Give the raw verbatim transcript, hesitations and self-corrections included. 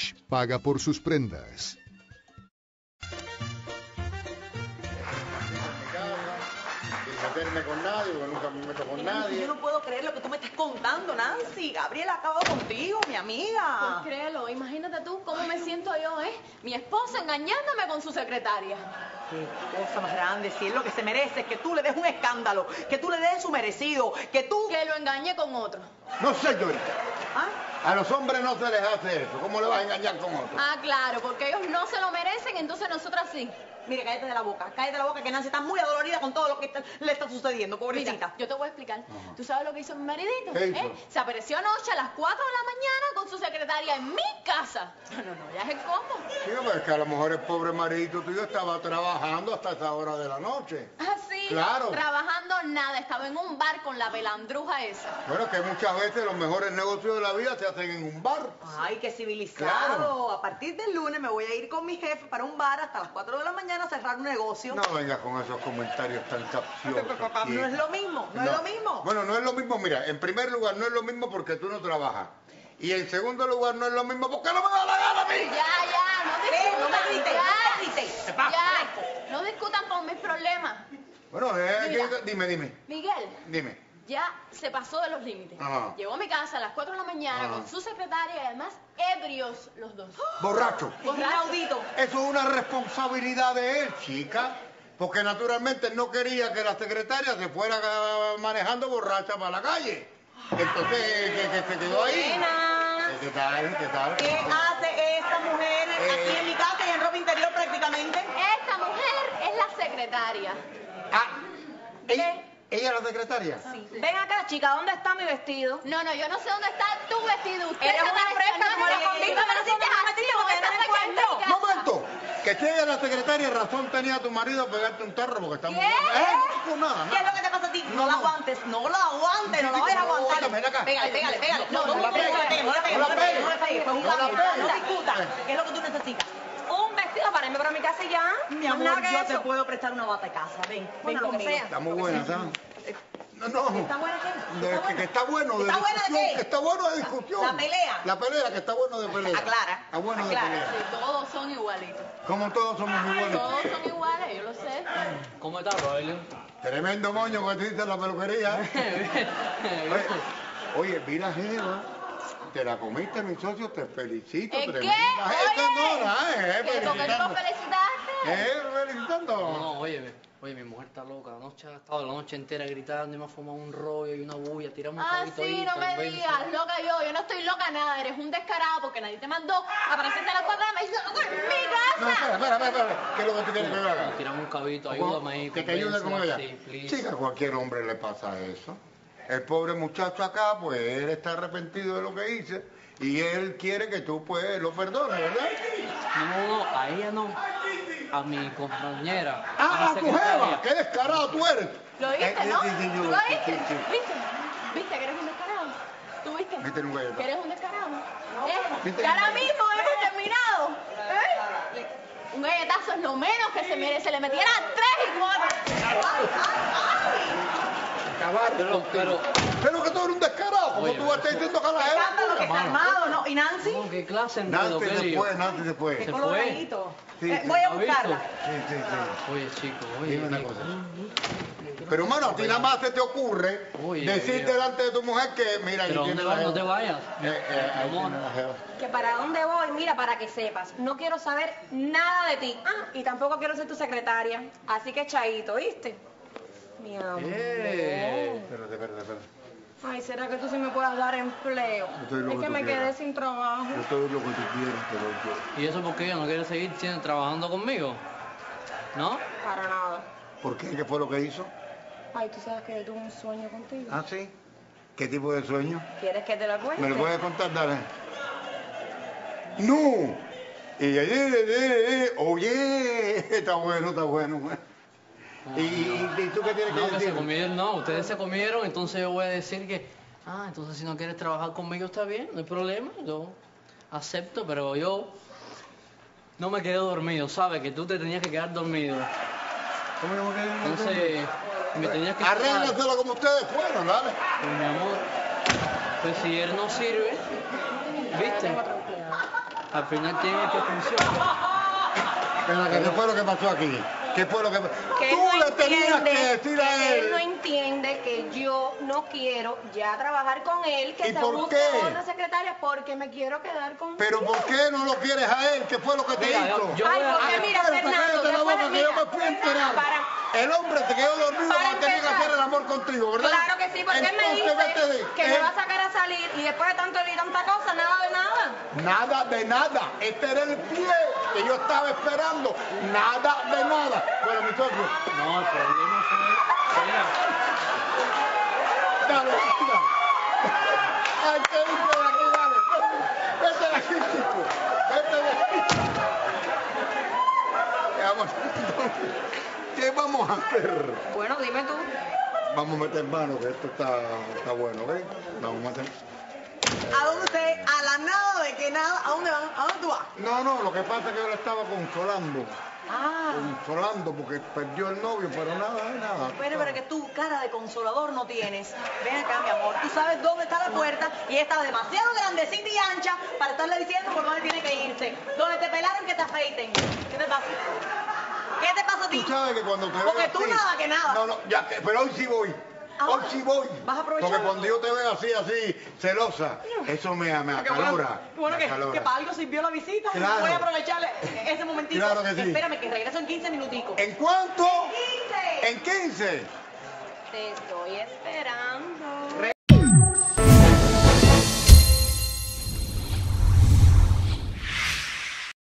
Wish paga por sus prendas. Meterme con nadie, porque nunca me meto con Nancy, nadie. yo no puedo creer lo que tú me estás contando, Nancy. Gabriela acaba contigo, mi amiga. Pues créelo, imagínate tú cómo me siento yo, ¿eh? Mi esposa engañándome con su secretaria. Qué cosa más grande, si es lo que se merece, que tú le des un escándalo, que tú le des su merecido, que tú... Que lo engañe con otro. No sé, yo. ¿Ah? A los hombres no se les hace eso. ¿Cómo le vas a engañar con otro? Ah, claro, porque ellos no se lo merecen, entonces nosotras sí. Mire, cállate de la boca, cállate de la boca, que Nancy está muy adolorida con todo lo que está- le está sucediendo, pobrecita. Mira, yo te voy a explicar. Ajá. ¿Tú sabes lo que hizo mi maridito? ¿Qué hizo? ¿Eh? Se apareció anoche a las cuatro de la mañana con su secretaria en mi casa. No, no, no, ya es el combo. Sí, pero es que a lo mejor el pobre maridito tuyo estaba trabajando hasta esa hora de la noche. Ah, sí. Claro. Trabajando nada, estaba en un bar con la pelandruja esa. Bueno, que muchas veces los mejores negocios de la vida se hacen en un bar. Ay, qué civilizado. Claro. A partir del lunes me voy a ir con mi jefe para un bar hasta las cuatro de la mañana a cerrar un negocio. No vengas con esos comentarios tan capciosos. Pero, papá, no es lo mismo, no, es lo mismo. Bueno, no es lo mismo, mira, en primer lugar no es lo mismo porque tú no trabajas. Y en segundo lugar no es lo mismo porque no me da la gana a mí. Ya, ya, no ¿Qué? discutan. No me grites, ya, no me grites. ya, no discutan por mis problemas. Bueno, eh, Mira. que- dime, dime, Miguel, dime. ya se pasó de los límites. Ajá. Llegó a mi casa a las cuatro de la mañana Ajá. con su secretaria y además ebrios los dos. Borracho. Es inaudito. Eso es una responsabilidad de él, chica. Porque naturalmente él no quería que la secretaria se fuera ah, manejando borracha para la calle. Entonces, que, que se quedó ahí. Buenas. ¿Qué tal? ¿Qué tal? ¿Qué hace esta mujer aquí Eh. en mi casa y en ropa interior prácticamente? Esta mujer es la secretaria. Ah, ¿ella, ¿Qué? ¿ella es la secretaria? Sí. Ven acá, chica, ¿dónde está mi vestido? No, no, yo no sé dónde está tu vestido. Usted Eres está una fresca traicionando como la mi convicta vestido. de la zona, no me tires porque Esta no me secretaria. encuentro. ¡Momento! Que si ella es la secretaria, razón tenía tu marido pegarte un tarro porque está muy... ¿Qué? ¿Eh? No, nada, ¿Qué es lo nada. que te pasa a ti? No, No, la no. aguantes, no la aguantes, no la vayas a No, aguantar. ven acá. Pégale, pégale, pégale. No, no no, la no, pegues. no le pegues, no le pegues, No la no le pegues, pegues. no le pegues, fue No la jugando, pegues. no discutas. ¿Qué es lo que tú necesitas? Un vestido para irme para mi casa y ya. Mi Más amor, nada que yo te eso. puedo prestar una bata de casa. Ven, ven Bueno, lo que conmigo. sea. Está muy buena, ¿sabes? No, no. ¿Está buena qué? De- ¿Está que, que está bueno de ¿Está buena de discusión, qué? que está bueno de discusión. La pelea. La pelea, que está bueno de pelea. Aclara, Está bueno aclara. de pelea. Sí, todos son igualitos. Como todos somos iguales. Todos son iguales, yo lo sé. ¿Cómo estás, Rogelio? Tremendo moño que te dice en la peluquería. Oye, oye, vi la jeva. Te la comiste, mi socio, te felicito. ¿Eh, tremenda qué? jeva. Esto no, Oye, nada, eh, ¿Que ¿Por qué no felicitando. lo felicitaste? Eh, felicitando. No, no, oye, oye, mi mujer está loca. Anoche ha estado la noche entera gritando y me ha fumado un rollo y una bulla. Tiramos un Ah, cabito sí, ahí. no me tal vez, digas, loca yo, yo no estoy loca nada, eres un descarado porque nadie te mandó a aparecerte a las cuatro de la mañana en mi No, casa. espera, espera, espera, espera. ¿Qué es lo que tú quieres que yo haga? Tiramos un cabito, ayúdame ahí. Que te ayude con ella. convéncela, Sí, please. Chica, a cualquier hombre le pasa eso. El pobre muchacho acá, pues él está arrepentido de lo que hice y él quiere que tú, pues, lo perdones, ¿verdad? No, no, no, a ella no. A mi compañera. Ah, a a mi tu secretaria. jeva, qué descarado tú eres. ¿Lo viste, Eh, no? sí, sí, yo- ¿Tú lo sí, viste? sí, sí. ¿Viste? ¿Viste que eres un descarado? ¿Tú viste? Métele un galleta. ¿Que eres un descarado? ¿Eh? Viste. Que ahora mismo hemos terminado. ¿Eh? Un galletazo es lo menos que se merece, le metiera tres y cuatro. Acabar Pero, contigo. pero, Pero que tú eres un descarado, como Oye, tú vas a estar diciendo que a la Escándalo que jeva. está armado, ¿no? ¿Y Nancy? no, ¿qué clase de enredo? Nancy ¿Qué se lío? fue, Nancy se fue. Qué Sí, fue. coloradito. sí. Eh, voy a ¿Has visto? buscarla. sí, sí. Oye, chico, oye. Dime una chico. cosa. Pero, mano, a ti nada más se te ocurre Oye, decir oye. delante de tu mujer que, mira, Pero ahí tiene ¿dónde la vas? No jeva. te vayas. Eh, eh, ahí Amor. tiene la jeva. Que para dónde voy, mira, para que sepas, no quiero saber nada de ti. Ah, y tampoco quiero ser tu secretaria. Así que chaito, ¿viste? Mi amor. Eh. Espérate, espérate, espérate. Ay, ¿será que tú sí me puedas dar empleo? Yo estoy lo Es que que tú me quedé quieras. sin trabajo. Yo todo lo que tú quieras, te lo quiero. ¿Y eso por qué ella no quiere seguir siendo- trabajando conmigo? ¿No? Para nada. ¿Por qué? ¿Qué fue lo que hizo? Ay, tú sabes que yo tuve un sueño contigo. Ah, sí. ¿Qué tipo de sueño? ¿Quieres que te lo cuente? ¿Me lo puedes contar, dale? ¡No! Y ella, eh, eh, eh, oye, está bueno, está bueno. ¿Y, y, y tú qué tienes que No, que se decir? comieron, no, ustedes se comieron, entonces yo voy a decir que, ah, entonces si no quieres trabajar conmigo está bien, no hay problema, yo acepto, pero yo no me quedé dormido, ¿sabes? Que tú te tenías que quedar dormido. ¿Cómo yo me quedé? Entonces, me tenías que... Arréglaselo como ustedes fueron, dale. Pues, mi amor, pues si él no sirve, ¿viste? Tengo otra empleada. Al final, ¿quién es que funciona? Pero, ¿qué fue lo que pasó aquí? ¿Qué fue lo que Que Tú él no le tenías entiende, que decir a que él no él. entiende que yo no quiero ya trabajar con él, que ¿Y se por busque qué? otra secretaria porque me quiero quedar con Pero ¿por qué no lo quieres a él? ¿Qué fue lo que te Mira, hizo? yo- Ay, voy a- porque Ay, mira, Espérate, Fernando, cállate la después, boca, que yo mira, me fui a enterar. para- El hombre te quedó dormido Para cuando tenía que empezar. hacer el amor contigo, ¿verdad? Claro que sí, porque él me Entonces, vete dice de- que eh, me va a sacar a salir y después de tanto y tanta cosa, nada de nada. Nada de nada. Este era el pie que yo estaba esperando. Nada de nada. Bueno, mi socio, No, el problema fue... Mira, dale, dale. Ay, ¿qué dice de aquí? Dale. Vete de aquí, chico. Vete de aquí. ¿Qué vamos, ¿Qué vamos a hacer? Bueno, dime tú. Vamos a meter mano, que esto está, está bueno, ¿ok? Vamos a meter... ¿A dónde usted? A la nada de que nada. ¿A dónde van? ¿A dónde tú vas? No, no, lo que pasa es que yo le estaba consolando. Ah. Consolando porque perdió el novio, pero nada, nada. Pero, pero que tú cara de consolador no tienes. Ven acá, mi amor. Tú sabes dónde está la puerta y ella está demasiado grandecita y ancha para estarle diciendo por dónde tiene que irse. Donde te pelaron que te afeiten. ¿Qué te pasa? ¿Qué te pasa a ti? Tú sabes que cuando te veo Porque tú así- nada que nada. No, no, ya que, pero hoy sí voy. Ah, Hoy sí voy. ¿vas a aprovechar? Porque cuando yo te veo así, así, celosa, eso me, me Qué bueno, acalora. qué bueno me que, acalora. que para algo sirvió la visita. Claro. Voy a aprovechar ese momentito. Claro que sí. Espérame, que regreso en quince minuticos. ¿En cuánto? quince. En quince. Te estoy esperando. Re-